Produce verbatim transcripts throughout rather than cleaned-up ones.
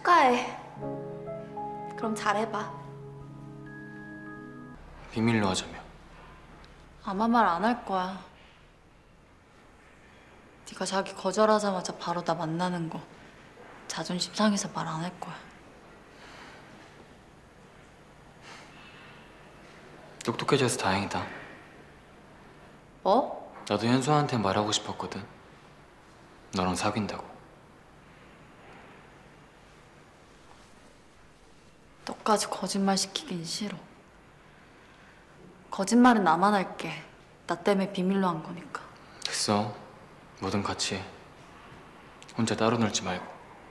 축하해. 그럼 잘해봐. 비밀로 하자며. 아마 말 안 할 거야. 네가 자기 거절하자마자 바로 나 만나는 거 자존심 상해서 말 안 할 거야. 똑똑해져서 다행이다. 뭐? 나도 현수한테 말하고 싶었거든. 너랑 사귄다고. 너까지 거짓말 시키긴 싫어. 거짓말은 나만 할게. 나 때문에 비밀로 한 거니까. 됐어. 뭐든 같이 해. 혼자 따로 놀지 말고.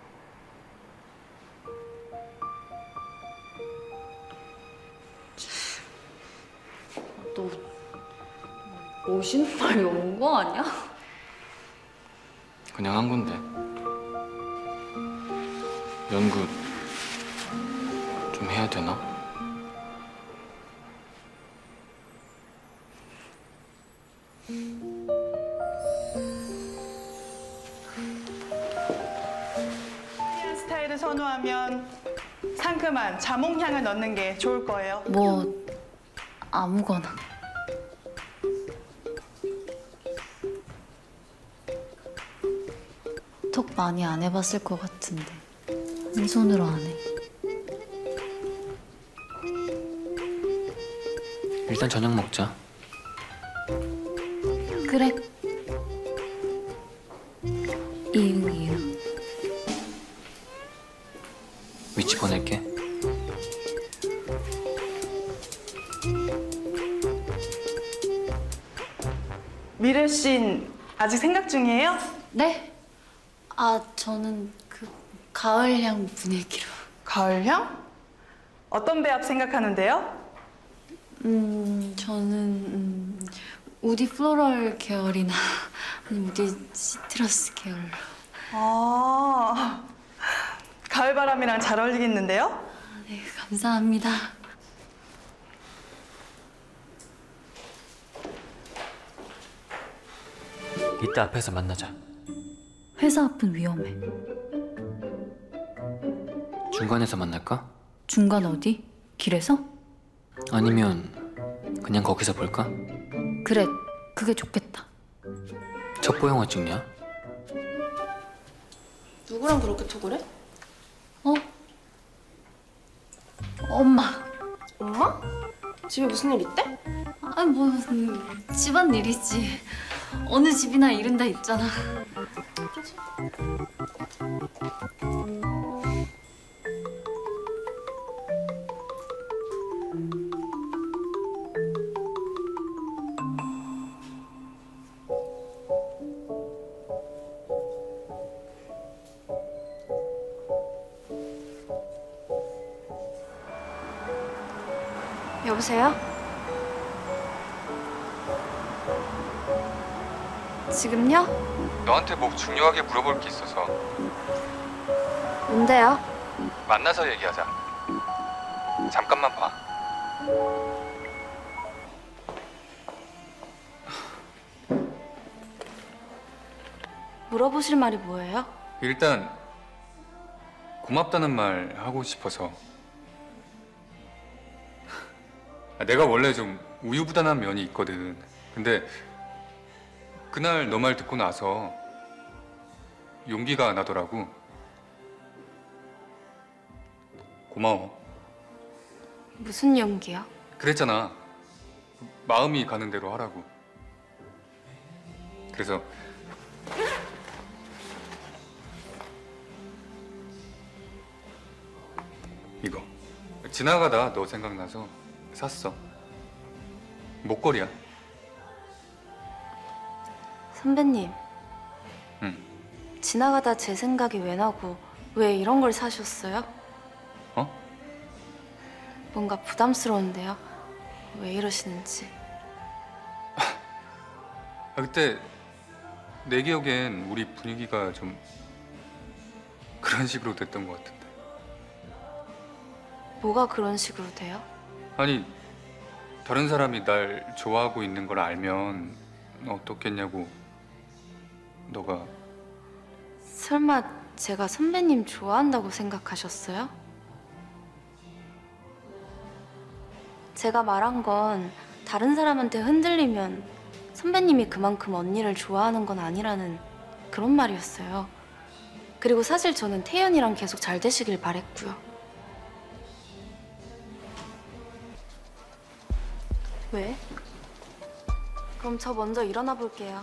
너 멋있는 말이 온 거 아니야? 그냥 한 건데. 연구 좀 해야 되나? 이탈리안 스타일을 선호하면 상큼한 자몽향을 넣는 게 좋을 거예요. 뭐 아무거나. 톡 많이 안 해봤을 것 같은데 한 손으로 안 해. 일단 저녁 먹자. 그래. 이응 이응. 위치 보낼게. 미래 씬 아직 생각 중이에요? 네? 아 저는 그 가을향 분위기로. 가을향? 어떤 배합 생각하는데요? 음 저는 음, 우디 플로럴 계열이나 아니면 우디 시트러스 계열로. 아, 가을바람이랑 잘 어울리겠는데요? 아, 네 감사합니다. 이따 앞에서 만나자. 회사 앞은 위험해. 중간에서 만날까? 중간 어디? 길에서? 아니면 그냥 거기서 볼까? 그래, 그게 좋겠다. 첩보 영화 찍냐? 누구랑 그렇게 톡을 해? 어? 엄마. 엄마? 집에 무슨 일 있대? 아니 뭐 음, 집안일이지. 어느 집이나 이런 데 있잖아. 여보세요? 지금요? 너한테 뭐 중요하게 물어볼 게 있어서. 뭔데요? 만나서 얘기하자. 잠깐만 봐. 물어보실 말이 뭐예요? 일단 고맙다는 말 하고 싶어서. 내가 원래 좀 우유부단한 면이 있거든. 근데 그날 너 말 듣고 나서 용기가 나더라고. 고마워. 무슨 용기요? 그랬잖아. 마음이 가는 대로 하라고. 그래서 이거 지나가다 너 생각나서 샀어. 목걸이야. 선배님, 응. 지나가다 제 생각이 왜 나고 왜 이런 걸 사셨어요? 어? 뭔가 부담스러운데요? 왜 이러시는지. 아, 그때 내 기억엔 우리 분위기가 좀 그런 식으로 됐던 것 같은데. 뭐가 그런 식으로 돼요? 아니, 다른 사람이 날 좋아하고 있는 걸 알면 어떻겠냐고. 너가 설마 제가 선배님 좋아한다고 생각하셨어요? 제가 말한 건 다른 사람한테 흔들리면 선배님이 그만큼 언니를 좋아하는 건 아니라는 그런 말이었어요. 그리고 사실 저는 태연이랑 계속 잘 되시길 바랬고요. 왜? 그럼 저 먼저 일어나 볼게요.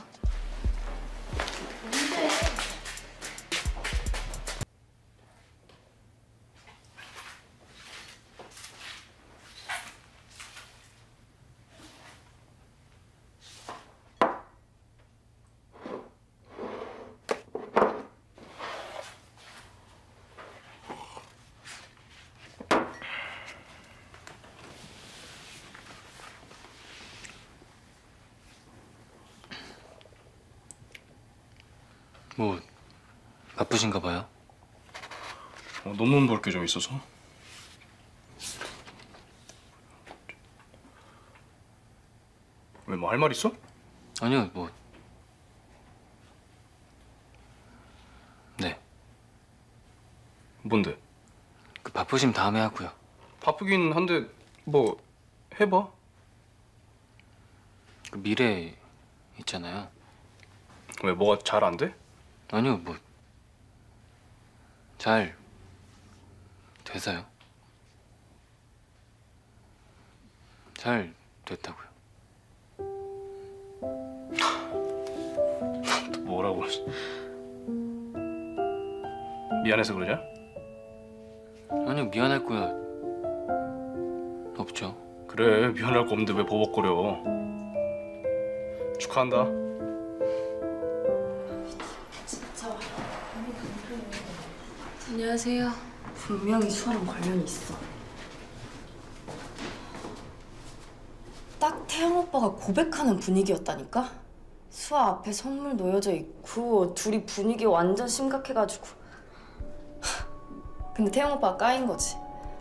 뭐 바쁘신가 봐요? 어, 논문 볼 게 좀 있어서. 왜 뭐 할 말 있어? 아니요, 뭐. 네, 뭔데? 그 바쁘심 다음에 하고요. 바쁘긴 한데 뭐 해봐. 그 미래 있잖아요. 왜 뭐가 잘 안 돼? 아니요, 뭐 잘 돼서요. 잘 됐다고요. 또 뭐라고? 미안해서 그러냐? 아니요, 미안할 거야 없죠. 그래, 미안할 거 없는데 왜 버벅거려? 축하한다. 안녕하세요. 분명히 수아랑 관련이 있어. 딱 태영 오빠가 고백하는 분위기였다니까? 수아 앞에 선물 놓여져 있고 둘이 분위기 완전 심각해가지고. 근데 태영 오빠가 까인 거지.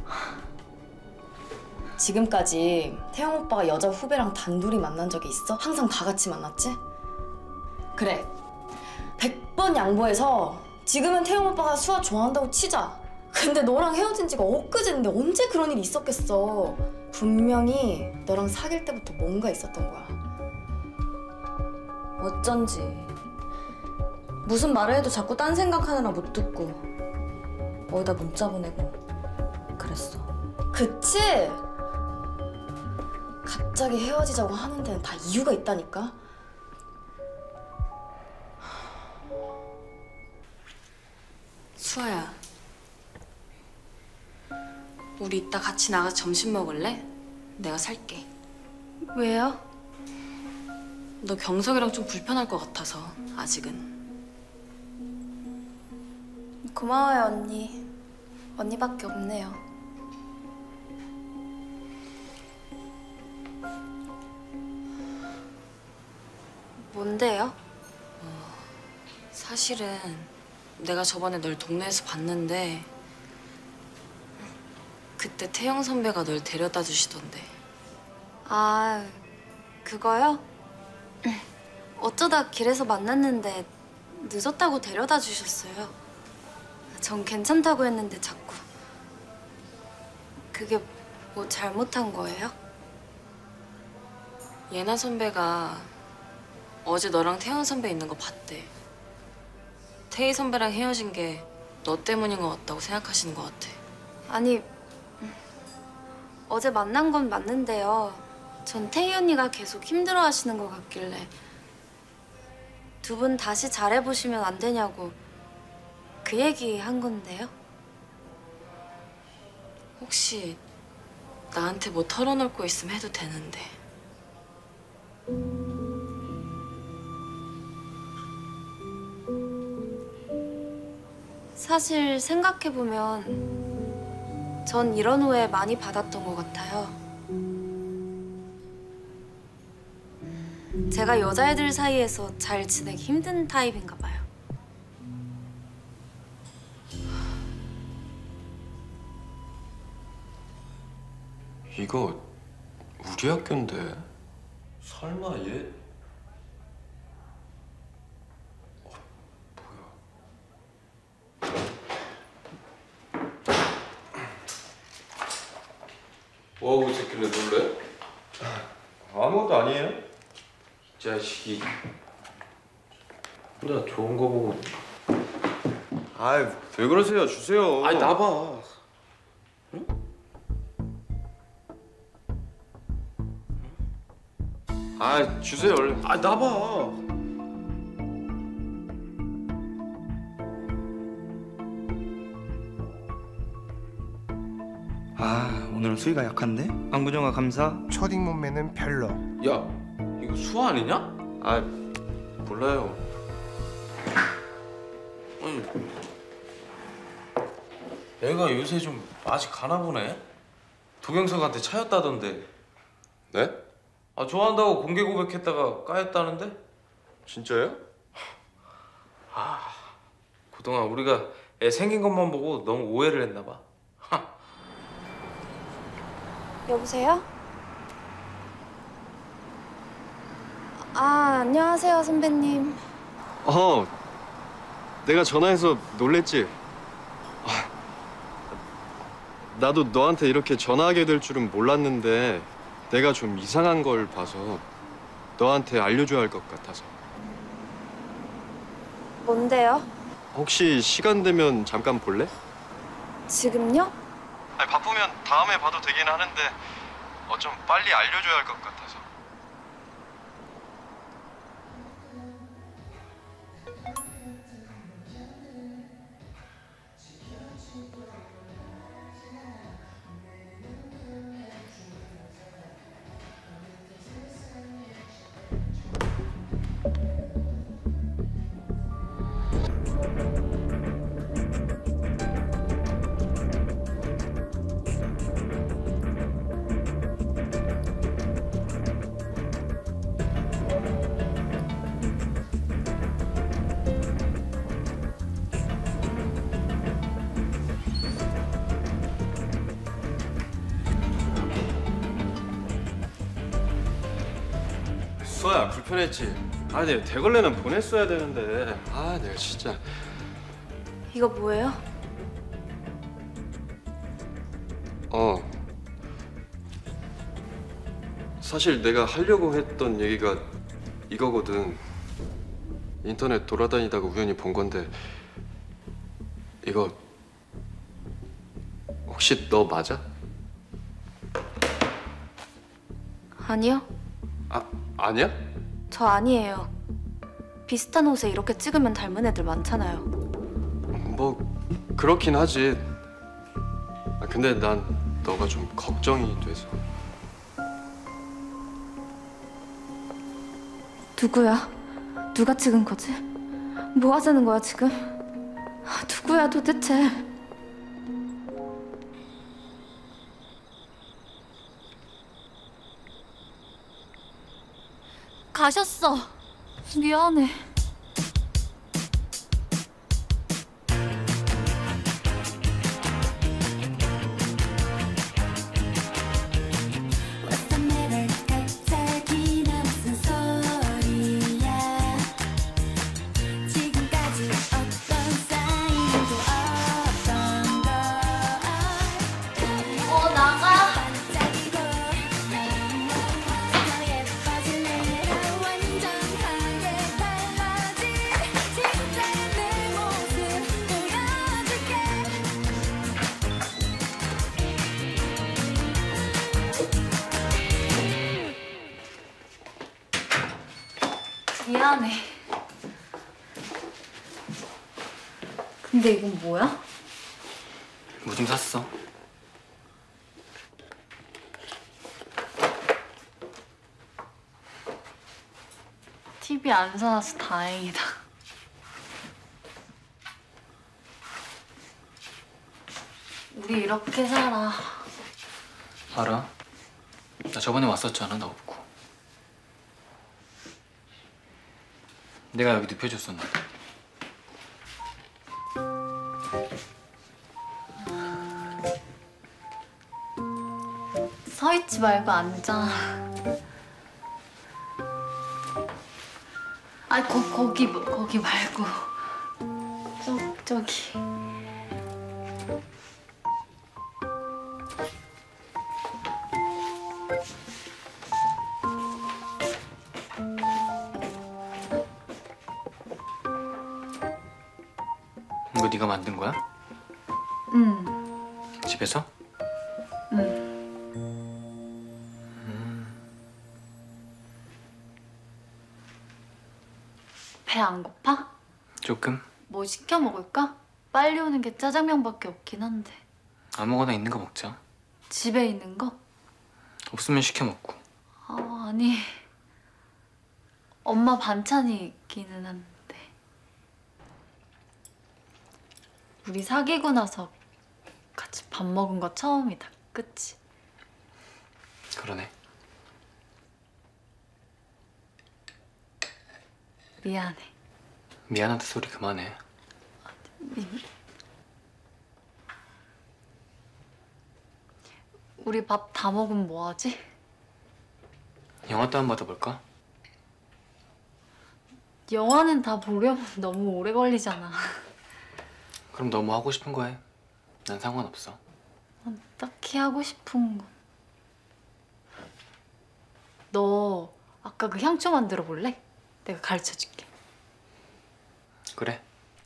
지금까지 태영 오빠가 여자 후배랑 단둘이 만난 적이 있어? 항상 다 같이 만났지? 그래. 백 번 양보해서 지금은 태영 오빠가 수아 좋아한다고 치자. 근데 너랑 헤어진 지가 엊그제인데 언제 그런 일이 있었겠어. 분명히 너랑 사귈 때부터 뭔가 있었던 거야. 어쩐지 무슨 말을 해도 자꾸 딴 생각하느라 못 듣고 어디다 문자 보내고 그랬어. 그치? 갑자기 헤어지자고 하는 데는 다 이유가 있다니까? 수아야, 우리 이따 같이 나가서 점심 먹을래? 내가 살게. 왜요? 너 경석이랑 좀 불편할 것 같아서 아직은. 고마워요, 언니. 언니밖에 없네요. 뭔데요? 사실은 내가 저번에 널 동네에서 봤는데 그때 태영 선배가 널 데려다 주시던데. 아, 그거요? 어쩌다 길에서 만났는데 늦었다고 데려다 주셨어요. 전 괜찮다고 했는데 자꾸. 그게 뭐 잘못한 거예요? 예나 선배가 어제 너랑 태영 선배 있는 거 봤대. 태희 선배랑 헤어진 게 너 때문인 것 같다고 생각하시는 것 같아. 아니, 어제 만난 건 맞는데요. 전 태희 언니가 계속 힘들어하시는 것 같길래 두 분 다시 잘해보시면 안 되냐고 그 얘기 한 건데요. 혹시 나한테 뭐 털어놓을 거 있으면 해도 되는데. 사실 생각해보면 전 이런 오해 많이 받았던 것 같아요. 제가 여자애들 사이에서 잘 지내기 힘든 타입인가 봐요. 이거 우리 학교인데 설마 얘? 어, 뭐야? 뭐하고 있었길래 놀래? 아무것도 아니에요. 이 자식이. 나 좋은 거 보고. 아이, 왜 그러세요? 주세요. 아니 나봐. 아, 주세요 얼른. 아 나봐. 아, 오늘은 수위가 약한데? 안구정아 감사. 초딩 몸매는 별로. 야 이거 수아 아니냐? 아, 몰라요. 아니 애가 요새 좀 맛이 가나 보네. 도경석한테 차였다던데. 네? 아 좋아한다고 공개 고백했다가 까였다는데? 진짜요? 그동안 우리가 애 생긴 것만 보고 너무 오해를 했나 봐. 여보세요? 아, 안녕하세요, 선배님. 어, 내가 전화해서 놀랬지? 아, 나도 너한테 이렇게 전화하게 될 줄은 몰랐는데 내가 좀 이상한 걸 봐서 너한테 알려줘야 할 것 같아서. 뭔데요? 혹시 시간 되면 잠깐 볼래? 지금요? 아니, 바쁘면 다음에 봐도 되긴 하는데 어, 좀 빨리 알려줘야 할 것 같아서. 수아야, 불편했지? 아, 내가 대걸레는 보냈어야 되는데. 아, 내가 진짜. 이거 뭐예요? 어. 사실 내가 하려고 했던 얘기가 이거거든. 인터넷 돌아다니다가 우연히 본 건데 이거 혹시 너 맞아? 아니요. 아, 아니야? 저 아니에요. 비슷한 옷에 이렇게 찍으면 닮은 애들 많잖아요. 뭐 그렇긴 하지. 아, 근데 난 너가 좀 걱정이 돼서. 누구야? 누가 찍은 거지? 뭐 하자는 거야 지금? 아, 누구야 도대체? 가셨어. 미안해. 어, 나가. 미안해. 근데 이건 뭐야? 뭐 좀 샀어. 티비 안 사놔서 다행이다. 우리 이렇게 살아. 알아? 나 저번에 왔었잖아, 나 없고. 내가 여기 눕혀줬었는데. 서 있지 말고 앉아. 아니 거, 거기 거기 말고 저 저기. 이거 네가 만든 거야? 응. 집에서? 응. 배 안 고파? 조금? 뭐 시켜 먹을까? 빨리 오는 게 짜장면밖에 없긴 한데. 아무거나 있는 거 먹자. 집에 있는 거? 없으면 시켜 먹고. 아, 아니. 엄마 반찬이 있기는 한데. 우리 사귀고 나서 같이 밥 먹은 거 처음이다. 그치? 그러네. 미안해. 미안하다 소리 그만해. 우리 밥 다 먹으면 뭐하지? 영화 또 한 번 더 볼까? 영화는 다 보려면 너무 오래 걸리잖아. 그럼 너 뭐 하고 싶은 거 해. 난 상관없어. 딱히 하고 싶은 건. 너 아까 그 향초 만들어 볼래? 내가 가르쳐 줄게. 그래.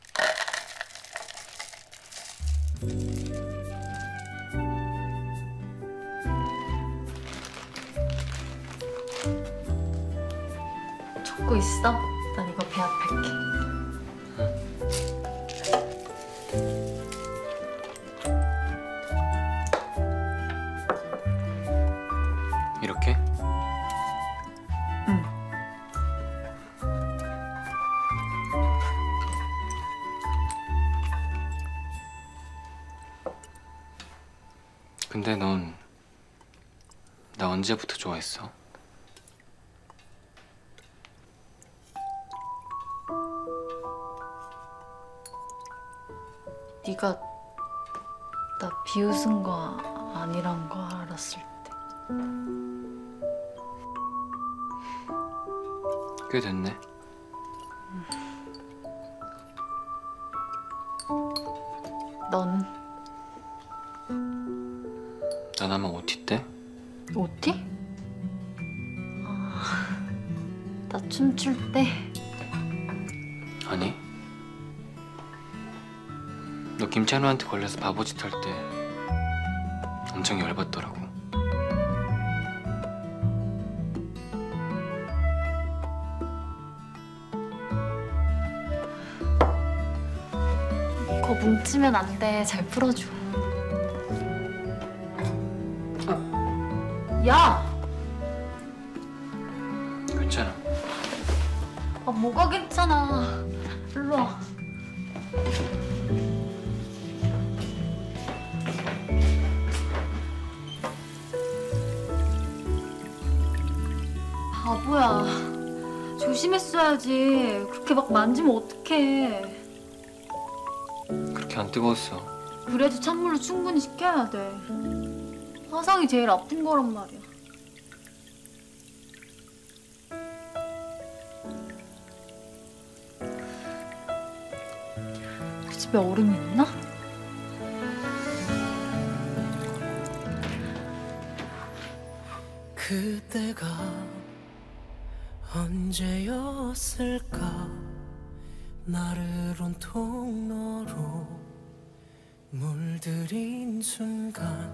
적고 있어. 난 이거 배합할게. 이렇게? 응. 근데 넌 나 언제부터 좋아했어? 네가 나 비웃은 거 아니란 거 알았을 때. 꽤 됐네. 넌 난 아마 오티 때? 오티? 아, 나 춤출 때. 아니. 너 김찬우한테 걸려서 바보짓 할 때 엄청 열받더라고. 거 뭉치면 안 돼. 잘 풀어줘. 야! 괜찮아. 아, 뭐가 괜찮아. 일로 와. 바보야. 조심했어야지. 그렇게 막 만지면 어떡해. 그렇게 안 뜨거웠어. 그래도 찬물로 충분히 식혀야 돼. 화상이 제일 아픈 거란 말이야. 그 집에 얼음이 있나? 그때가 언제였을까 나를 온통 너로 물들인 순간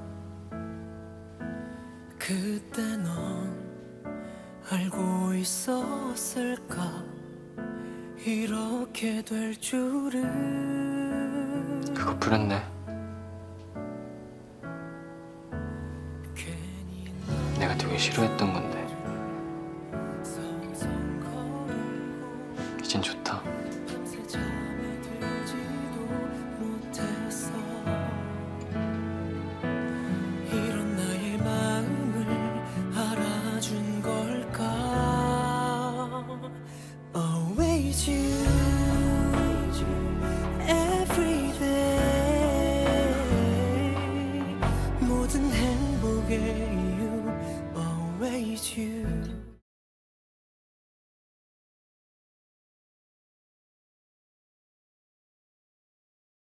그때 넌 알고 있었을까 이렇게 될 줄은 그거 부렸네. 괜히 내가 되게 싫어했던 건데.